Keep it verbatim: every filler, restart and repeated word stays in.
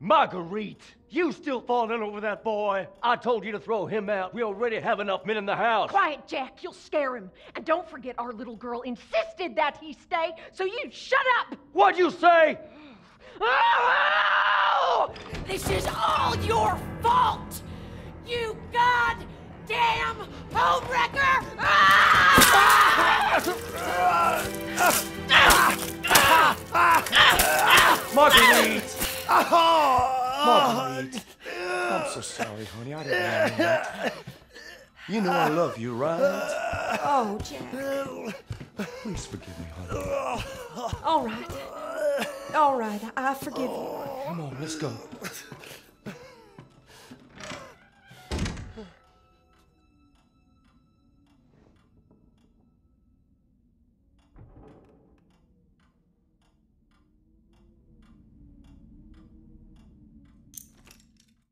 Marguerite, you still falling over that boy? I told you to throw him out. We already have enough men in the house. Quiet, Jack. You'll scare him. And don't forget our little girl insisted that he stay, so you shut up! What'd you say? This is all your fault! You goddamn homewrecker! Marguerite! Marguerite! I'm so sorry, honey. I didn't mean that. You know I love you, right? Oh, Jack. Please forgive me, honey. All right. All right, I forgive you. Come on, let's go.